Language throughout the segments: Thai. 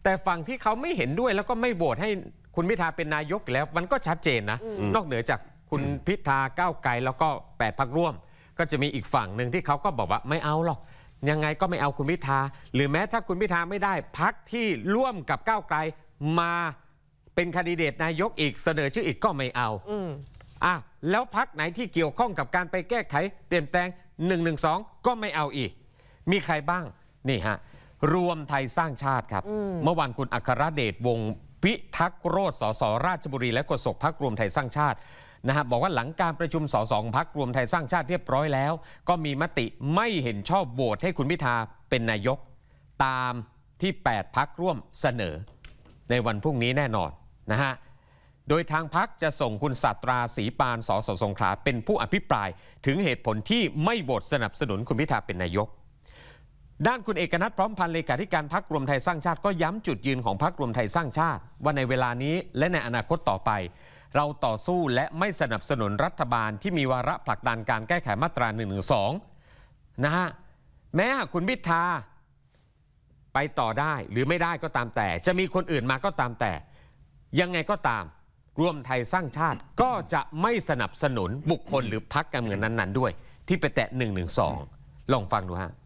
แต่ฝั่งที่เขาไม่เห็นด้วยแล้วก็ไม่โหวตให้คุณพิธาเป็นนายกแล้วมันก็ชัดเจนนะนอกเหนือจากคุณพิธาก้าวไกลแล้วก็8 พรรคร่วมก็จะมีอีกฝั่งหนึ่งที่เขาก็บอกว่าไม่เอาหรอกยังไงก็ไม่เอาคุณพิธาหรือแม้ถ้าคุณพิธาไม่ได้พรรคที่ร่วมกับก้าวไกลมาเป็นแคนดิเดตนายกอีกเสนอชื่ออีกก็ไม่เอาแล้วพรรคไหนที่เกี่ยวข้องกับการไปแก้ไขเปลี่ยนแปลง112ก็ไม่เอาอีกมีใครบ้างนี่ฮะรวมไทยสร้างชาติครับเมื่อวานคุณอัครเดชวงศ์พิทักษ์โรจน์ สสราชบุรีและโฆษกพรรครวมไทยสร้างชาตินะฮะบอกว่าหลังการประชุมสสของพรรครวมไทยสร้างชาติเรียบร้อยแล้วก็มีมติไม่เห็นชอบโหวตให้คุณพิธาเป็นนายกตามที่8 พรรคร่วมเสนอในวันพรุ่งนี้แน่นอนนะฮะโดยทางพรรคจะส่งคุณศาสตราศรีปาน สสสงขลาเป็นผู้อภิปรายถึงเหตุผลที่ไม่โหวตสนับสนุนคุณพิธาเป็นนายกด้านคุณเอกนัทพร้อมพันธ์เลขาธิการพรรครวมไทยสร้างชาติก็ย้ำจุดยืนของพรรครวมไทยสร้างชาติว่าในเวลานี้และในอนาคตต่อไปเราต่อสู้และไม่สนับสนุนรัฐบาลที่มีวาระผลักดันการแก้ไขมาตรา112นะฮะแม้คุณพิธาไปต่อได้หรือไม่ได้ก็ตามแต่จะมีคนอื่นมาก็ตามแต่ยังไงก็ตามรวมไทยสร้างชาติก็จะไม่สนับสนุนบุคคลหรือพรรคการเมืองนั้นๆด้วยที่ไปแตะ112ลองฟังดูฮะ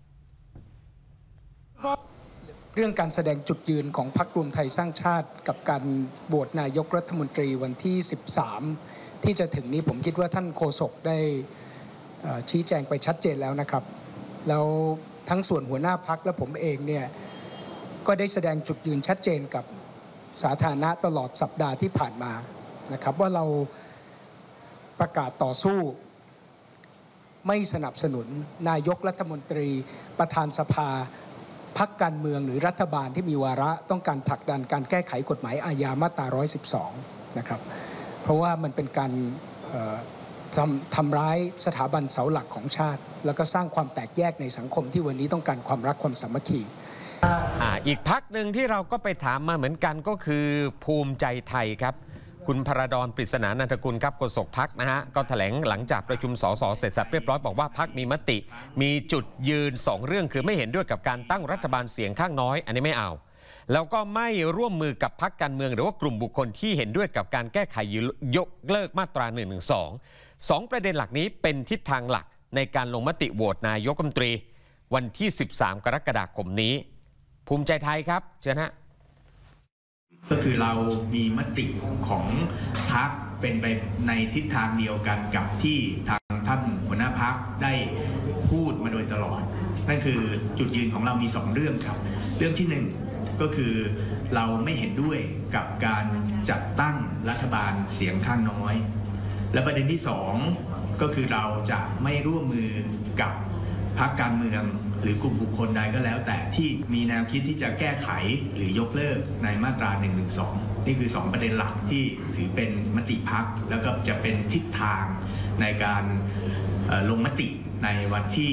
เรื่องการแสดงจุดยืนของพรรครวมไทยสร้างชาติกับการโหวตนายกรัฐมนตรีวันที่13ที่จะถึงนี้ผมคิดว่าท่านโฆษกได้ชี้แจงไปชัดเจนแล้วนะครับแล้วทั้งส่วนหัวหน้าพรรคและผมเองเนี่ยก็ได้แสดงจุดยืนชัดเจนกับสาธารณะตลอดสัปดาห์ที่ผ่านมานะครับว่าเราประกาศต่อสู้ไม่สนับสนุนนายกรัฐมนตรีประธานสภาพรรคการเมืองหรือรัฐบาลที่มีวาระต้องการผลักดันการแก้ไขกฎหมายอาญามาตรา112นะครับเพราะว่ามันเป็นการทำร้ายสถาบันเสาหลักของชาติแล้วก็สร้างความแตกแยกในสังคมที่วันนี้ต้องการความรักความสามัคคีอีกพรรคหนึ่งที่เราก็ไปถามมาเหมือนกันก็คือภูมิใจไทยครับคุณพระดอนปริศนานันทกุลครับโฆษกพรรคนะฮะก็แถลงหลังจากประชุมสสเสร็จสับเรียบร้อยบอกว่าพรรคมีมติมีจุดยืน2 เรื่องคือไม่เห็นด้วยกับการตั้งรัฐบาลเสียงข้างน้อยอันนี้ไม่เอาแล้วก็ไม่ร่วมมือกับพรรคการเมืองหรือว่ากลุ่มบุคคลที่เห็นด้วยกับการแก้ไขยกเลิกมาตรา112 2ประเด็นหลักนี้เป็นทิศทางหลักในการลงมติโหวตนายกรัฐมนตรีวันที่13 กรกฎาคมนี้ภูมิใจไทยครับเชิญฮะก็คือเรามีมติของพรรคเป็นไปในทิศทางเดียวกันกับที่ทางท่านหัวหน้าพรรคได้พูดมาโดยตลอดนั่นคือจุดยืนของเรามี2 เรื่องครับเรื่องที่1ก็คือเราไม่เห็นด้วยกับการจัดตั้งรัฐบาลเสียงข้างน้อยและประเด็นที่2ก็คือเราจะไม่ร่วมมือกับพรรคการเมืองหรือกลุ่มบุคคลใดก็แล้วแต่ที่มีแนวคิดที่จะแก้ไขหรือยกเลิกในมาตรา112นี่คือ2ประเด็นหลักที่ถือเป็นมติพรรคแล้วก็จะเป็นทิศทางในการลงมติในวันที่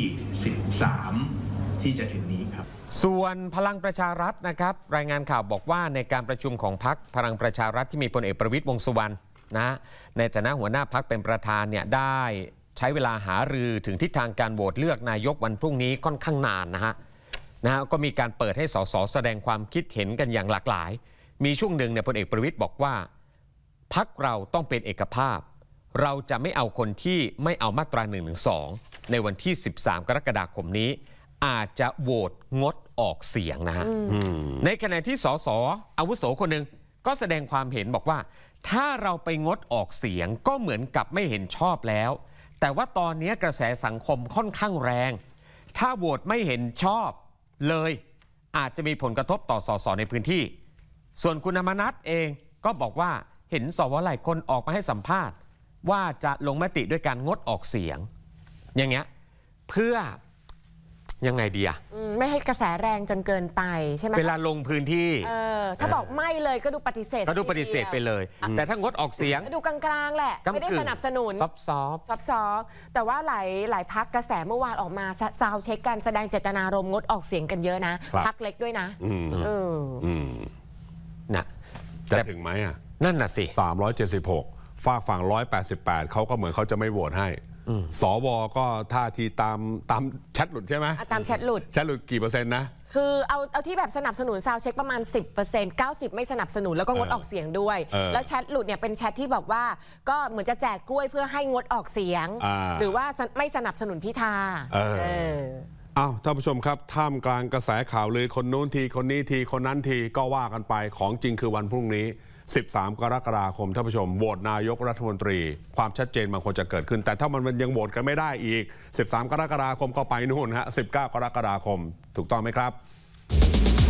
13ที่จะถึงนี้ครับส่วนพลังประชารัฐนะครับรายงานข่าวบอกว่าในการประชุมของพรรคพลังประชารัฐที่มีพลเอกประวิตรวงษ์สุวรรณนะในฐานะหัวหน้าพรรคเป็นประธานเนี่ยได้ใช้เวลาหารือถึงทิศทางการโหวตเลือกนายกวันพรุ่งนี้ค่อนข้างนานนะฮะก็มีการเปิดให้สสแสดงความคิดเห็นกันอย่างหลากหลายมีช่วงหนึ่งเนี่ยพลเอกประวิตรบอกว่าพรรคเราต้องเป็นเอกภาพเราจะไม่เอาคนที่ไม่เอามาตรา112ในวันที่13 กรกฎาคมนี้อาจจะโหวตงดออกเสียงนะฮะในขณะที่สสอาวุโสคนหนึ่งก็แสดงความเห็นบอกว่าถ้าเราไปงดออกเสียงก็เหมือนกับไม่เห็นชอบแล้วแต่ว่าตอนนี้กระแสสังคมค่อนข้างแรงถ้าโหวตไม่เห็นชอบเลยอาจจะมีผลกระทบต่อสสในพื้นที่ส่วนคุณธรรมนัสเองก็บอกว่าเห็นสวหลายคนออกมาให้สัมภาษณ์ว่าจะลงมติด้วยการงดออกเสียงอย่างเงี้ยเพื่อยังไงดีอะไม่ให้กระแสแรงจนเกินไปใช่ไหมเวลาลงพื้นที่ถ้าบอกไม่เลยก็ดูปฏิเสธไปเลยแต่ถ้างดออกเสียงดูกลางๆแหละไม่ได้สนับสนุนซอฟแต่ว่าหลายพักกระแสเมื่อวานออกมาซาวเช็คกันแสดงเจตนารมณ์งดออกเสียงกันเยอะนะพักเล็กด้วยนะนะจะถึงไหมอ่ะนั่นน่ะสิ 376ฝั่ง188เขาก็เหมือนเขาจะไม่โหวตให้สวก็ท่าทีตามแชทหลุดใช่ไหมตามแชทหลุดกี่เปอร์เซ็นต์นะคือเอาที่แบบสนับสนุนซาวเช็คประมาณ 10% 90ไม่สนับสนุนแล้วก็งดออกเสียงด้วยแล้วแชทหลุดเนี่ยเป็นแชทที่บอกว่าก็เหมือนจะแจกกล้วยเพื่อให้งดออกเสียงหรือว่าไม่สนับสนุนพิธาอ้าวท่านผู้ชมครับท่ามกลางกระแสข่าวลือคนโน้นทีคนนี้ทีคนนั้นทีก็ว่ากันไปของจริงคือวันพรุ่งนี้13 กรกฎาคมท่านผู้ชมโหวตนายกรัฐมนตรีความชัดเจนบางคนจะเกิดขึ้นแต่ถ้ามันยังโหวตกันไม่ได้อีก13 กรกฎาคมก็ไปนู่นฮะ19 กรกฎาคมถูกต้องไหมครับ